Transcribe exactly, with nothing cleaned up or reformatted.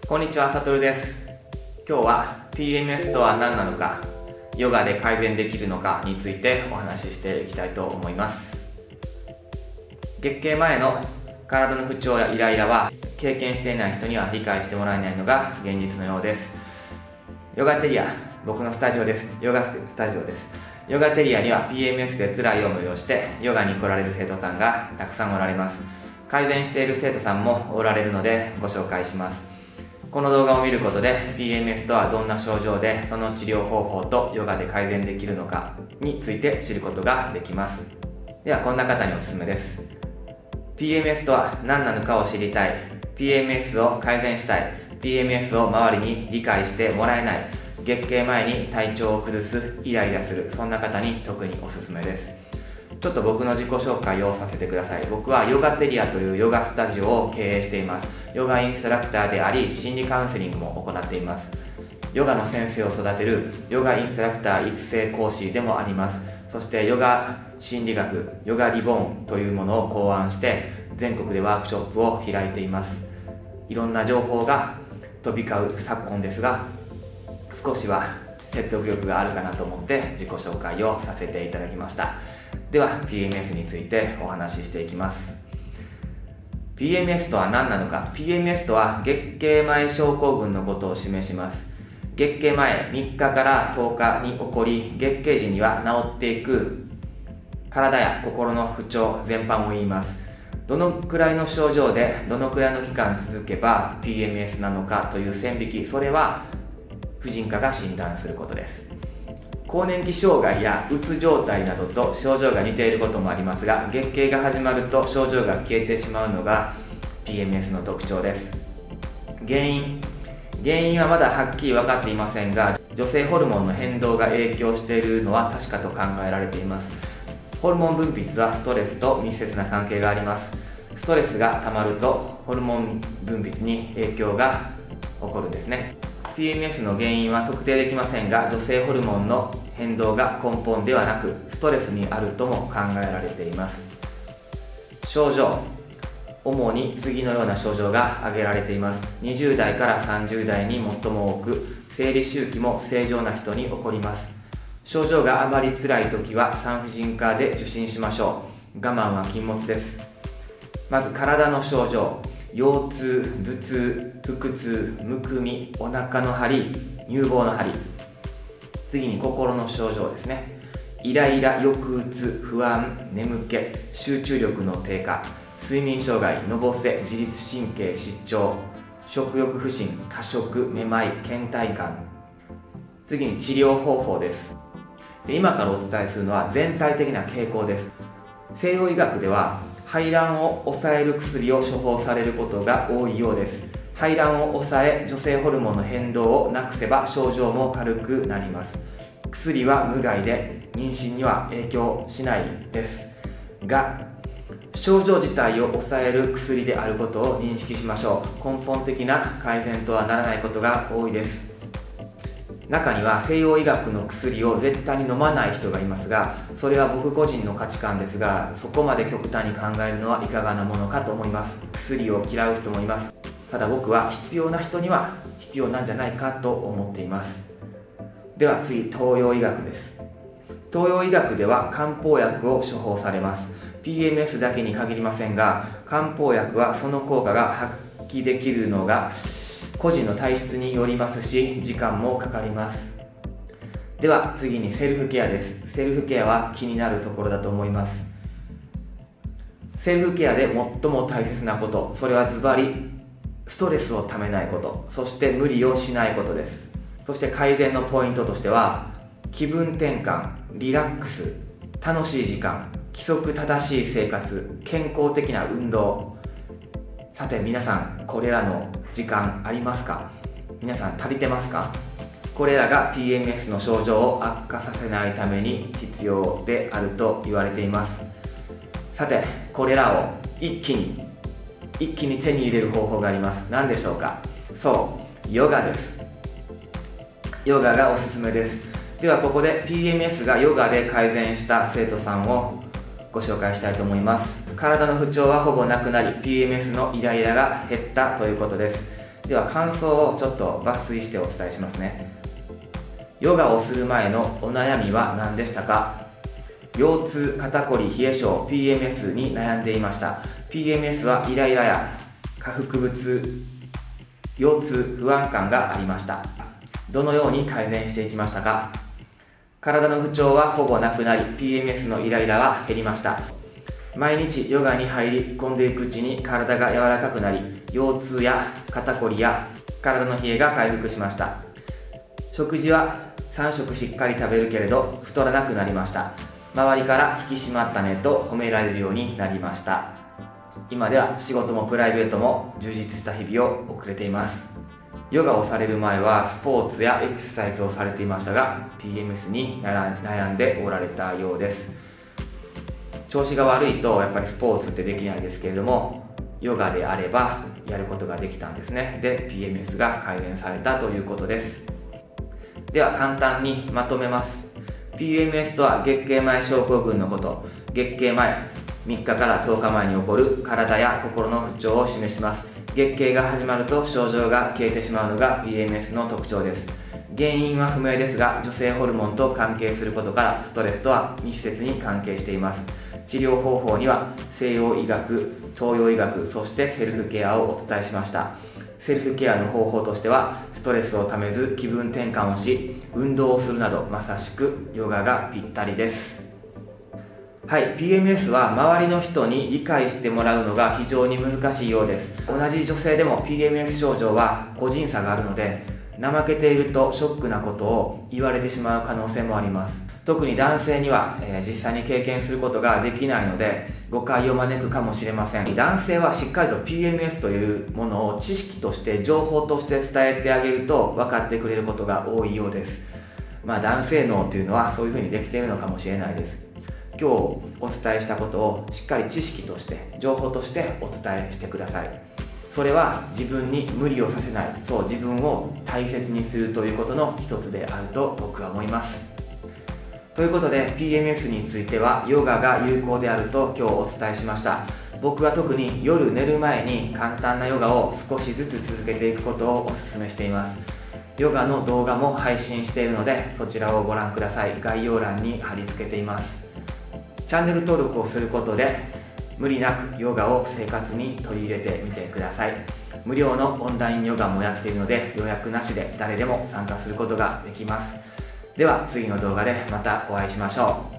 こんにちは、さとるです。今日は ピーエムエス とは何なのか、ヨガで改善できるのかについてお話ししていきたいと思います。月経前の体の不調やイライラは経験していない人には理解してもらえないのが現実のようです。ヨガテリア、僕のスタジオです。ヨガスタジオです。ヨガテリアには ピーエムエス で辛い思いをしてヨガに来られる生徒さんがたくさんおられます。改善している生徒さんもおられるのでご紹介します。この動画を見ることで ピーエムエス とはどんな症状でその治療方法とヨガで改善できるのかについて知ることができます。ではこんな方におすすめです。 ピーエムエス とは何なのかを知りたい、 ピーエムエス を改善したい、 ピーエムエス を周りに理解してもらえない、月経前に体調を崩す、イライラする、そんな方に特におすすめです。ちょっと僕の自己紹介をさせてください。僕はヨガテリアというヨガスタジオを経営しています。ヨガインストラクターであり、心理カウンセリングも行っています。ヨガの先生を育てるヨガインストラクター育成講師でもあります。そしてヨガ心理学、ヨガリボーンというものを考案して全国でワークショップを開いています。いろんな情報が飛び交う昨今ですが、少しは説得力があるかなと思って自己紹介をさせていただきました。では ピーエムエス についてお話ししていきます。 ピーエムエス とは何なのか。 ピーエムエス とは月経前症候群のことを示します。月経前みっかからとおかに起こり、月経時には治っていく体や心の不調全般を言います。どのくらいの症状でどのくらいの期間続けば ピーエムエス なのかという線引き、それは婦人科が診断することです。更年期障害やうつ状態などと症状が似ていることもありますが、月経が始まると症状が消えてしまうのが ピーエムエス の特徴です。原因原因はまだはっきり分かっていませんが、女性ホルモンの変動が影響しているのは確かと考えられています。ホルモン分泌はストレスと密接な関係があります。ストレスがたまるとホルモン分泌に影響が起こるんですね。ピーエムエス の原因は特定できませんが、女性ホルモンの変動が根本ではなくストレスにあるとも考えられています。症状、主に次のような症状が挙げられています。にじゅうだいからさんじゅうだいに最も多く、生理周期も正常な人に起こります。症状があまり辛い時は産婦人科で受診しましょう。我慢は禁物です。まず体の症状、腰痛、頭痛、腹痛、むくみ、お腹の張り、乳房の張り。次に心の症状ですね。イライラ、抑うつ、不安、眠気、集中力の低下、睡眠障害、のぼせ、自律神経失調、食欲不振、過食、めまい、倦怠感。次に治療方法です。で、今からお伝えするのは全体的な傾向です。西洋医学では排卵を抑える薬を処方されることが多いようです。排卵を抑え、女性ホルモンの変動をなくせば症状も軽くなります。薬は無害で妊娠には影響しないですが、症状自体を抑える薬であることを認識しましょう。根本的な改善とはならないことが多いです。中には西洋医学の薬を絶対に飲まない人がいますが、それは僕個人の価値観ですが、そこまで極端に考えるのはいかがなものかと思います。薬を嫌う人もいます。ただ僕は必要な人には必要なんじゃないかと思っています。では次、東洋医学です。東洋医学では漢方薬を処方されます。 ピーエムエス だけに限りませんが、漢方薬はその効果が発揮できるのが個人の体質によりますし、時間もかかります。では次にセルフケアです。セルフケアは気になるところだと思います。セルフケアで最も大切なこと、それはズバリストレスをためないこと、そして無理をしないことです。そして改善のポイントとしては、気分転換、リラックス、楽しい時間、規則正しい生活、健康的な運動。さて皆さん、これらの時間ありますか？皆さん足りてますか？これらが ピーエムエス の症状を悪化させないために必要であると言われています。さて、これらを一気に一気に手に入れる方法があります。何でしょうか？そう、ヨガです。ヨガがおすすめです。ではここで ピーエムエス がヨガで改善した生徒さんをご紹介したいと思います。体の不調はほぼなくなり、 ピーエムエス のイライラが減ったということです。 では感想をちょっと抜粋してお伝えしますね。ヨガをする前のお悩みは何でしたか？腰痛、肩こり、冷え性、ピーエムエス に悩んでいました。 ピーエムエス はイライラや下腹部痛、腰痛、不安感がありました。どのように改善していきましたか？体の不調はほぼなくなり、 ピーエムエス のイライラは減りました。毎日ヨガに入り込んでいくうちに体が柔らかくなり、腰痛や肩こりや体の冷えが回復しました。食事はさん食しっかり食べるけれど太らなくなりました。周りから引き締まったねと褒められるようになりました。今では仕事もプライベートも充実した日々を送れています。ヨガをされる前はスポーツやエクササイズをされていましたが、 ピーエムエス に悩んでおられたようです。調子が悪いとやっぱりスポーツってできないですけれども、ヨガであればやることができたんですね。で ピーエムエス が改善されたということです。では簡単にまとめます。 ピーエムエス とは月経前症候群のこと。月経前みっかからとおかまえに起こる体や心の不調を示します。月経が始まると症状が消えてしまうのが ピーエムエス の特徴です。原因は不明ですが、女性ホルモンと関係することからストレスとは密接に関係しています。治療方法には西洋医学、東洋医学、そしてセルフケアをお伝えしました。セルフケアの方法としては、ストレスをためず気分転換をし、運動をするなど、まさしくヨガがぴったりです。はい、ピーエムエス は周りの人に理解してもらうのが非常に難しいようです。同じ女性でも ピーエムエス 症状は個人差があるので、怠けているとショックなことを言われてしまう可能性もあります。特に男性には、えー、実際に経験することができないので誤解を招くかもしれません。男性はしっかりと ピーエムエス というものを知識として情報として伝えてあげると分かってくれることが多いようです。まあ男性脳っていうのはそういうふうにできているのかもしれないです。今日お伝えしたことをしっかり知識として情報としてお伝えしてください。それは自分に無理をさせない、そう自分を大切にするということの一つであると僕は思います。ということで ピーエムエス についてはヨガが有効であると今日お伝えしました。僕は特に夜寝る前に簡単なヨガを少しずつ続けていくことをお勧めしています。ヨガの動画も配信しているのでそちらをご覧ください。概要欄に貼り付けています。チャンネル登録をすることで無理なくヨガを生活に取り入れてみてください。無料のオンラインヨガもやっているので予約なしで誰でも参加することができます。では次の動画でまたお会いしましょう。